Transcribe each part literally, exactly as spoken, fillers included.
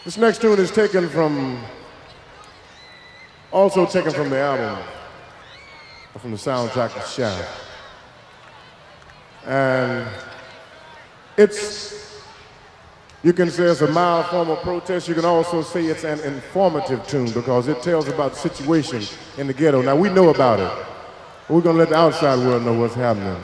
This next tune is taken from, also taken from the album, from the soundtrack of Shaft. And it's, you can say it's a mild form of protest. You can also say it's an informative tune because it tells about the situation in the ghetto. Now, we know about it. But we're going to let the outside world know what's happening.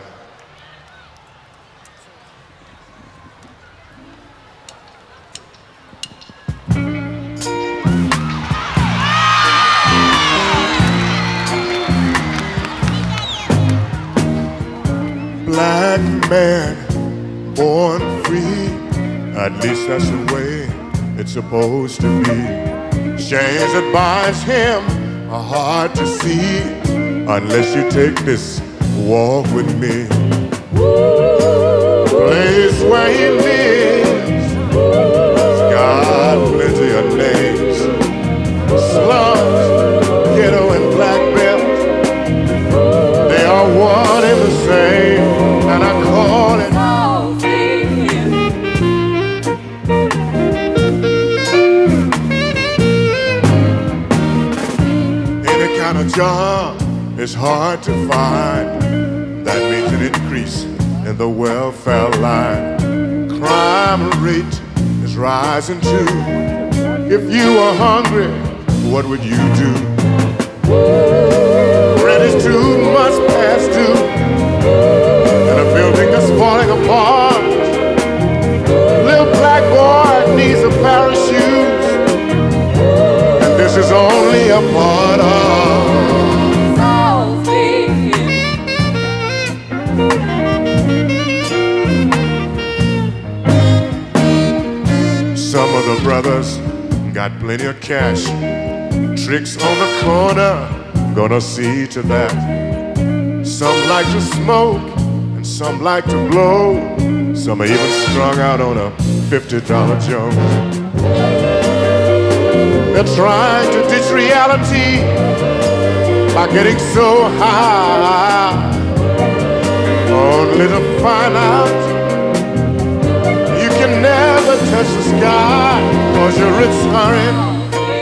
Black man, born free, at least that's the way it's supposed to be. Chains that binds him are hard to see unless you take this walk with me. Place where he lives, it's got plenty of names. Slums, ghetto, and black belt, they are one and the same. And I call it any kind of job is hard to find. That means an increase in the welfare line. Crime rate is rising too. If you were hungry, what would you do? Rent is too much past due. And a building that's falling apart. Little black boy needs a pair of shoes. And this is only a part of some of the brothers got plenty of cash. Tricks on the corner, gonna see to that. Some like to smoke, and some like to blow. Some are even strung out on a fifty dollar joint. They're trying to ditch reality by getting so high, only to find out you can never touch the sky, cause you're rich, hurrying.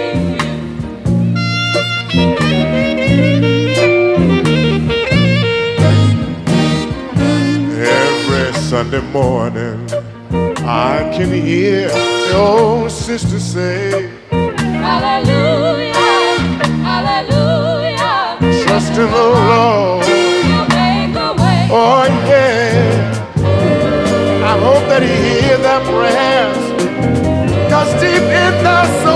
Sunday morning, I can hear the old sister say, hallelujah, hallelujah. Trust in the Lord. He'll make a way. Oh yeah. I hope that he hears their prayers, cause deep in the soul